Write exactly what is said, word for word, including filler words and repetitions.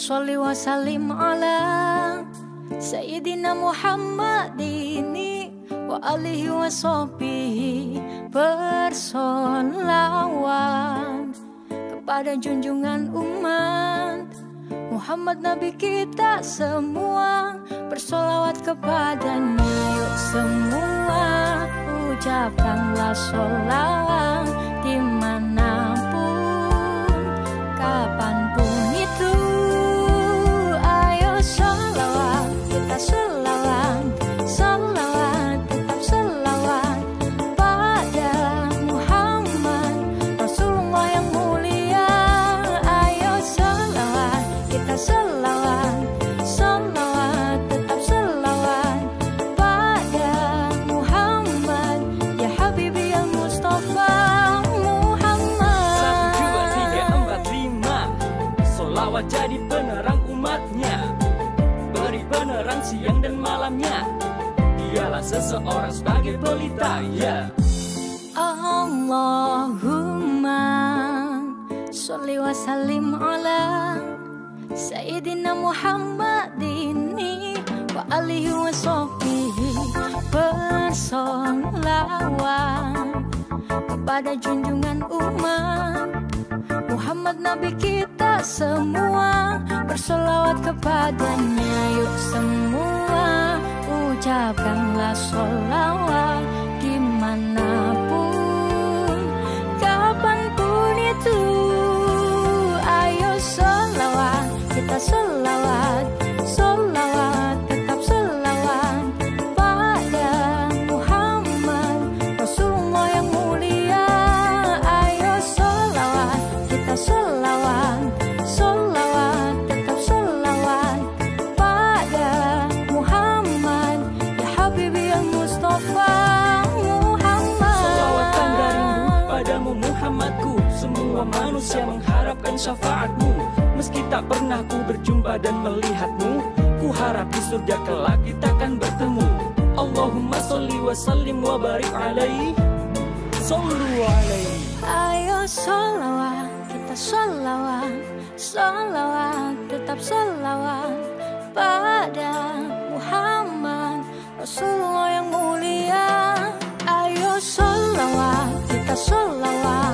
sholli wa sallim ala Sayyidina Muhammadini wa alihi wa sahbihi. Bersolawat kepada junjungan umat Muhammad Nabi kita semua. Bersolawat kepadanya yuk semua. Ucapkanlah sholawat dimanapun, kapanpun itu. Ayo sholawat, kita sholawat, sholawat, tetap sholawat pada Muhammad Rasulullah yang mulia. Ayo sholawat, kita sholawat, sholawat, tetap sholawat pada Muhammad ya Habibi ya Mustafa Muhammad. Satu, dua, tiga, empat, lima. Solawat jadi penerang umatnya, beri penerang siang dan malamnya. Dialah seseorang sebagai pelita, ya. Allahumma sholli wa sallim ala Sayyidina Muhammadini wa alihi wa sahbihi. Bersolawat kepada junjungan umat Muhammad Nabi kita semua. Bersolawat kepadanya yuk semua. Ucapkanlah sholawat dimanapun, kapanpun itu. Ayo sholawat, kita sholawat, sholawat, tetap sholawat pada Muhammad Rasulullah yang mulia. Ayo sholawat, kita sholawat, sholawat, tetap sholawat pada Muhammad ya Habibi ya Mustafa Muhammad. Solawatan darimu padamu Muhammadku. Semua manusia mengharapkan syafaatmu. Meski tak pernah ku berjumpa dan melihatmu, ku harap di surga kelak kita akan bertemu. Allahumma sholli wa sallim wa barik alaihi. Sallu alaihi. Ayo sholawat, kita sholawat, sholawat, tetap sholawat pada Muhammad Rasulullah yang mulia. Ayo sholawat, kita sholawat,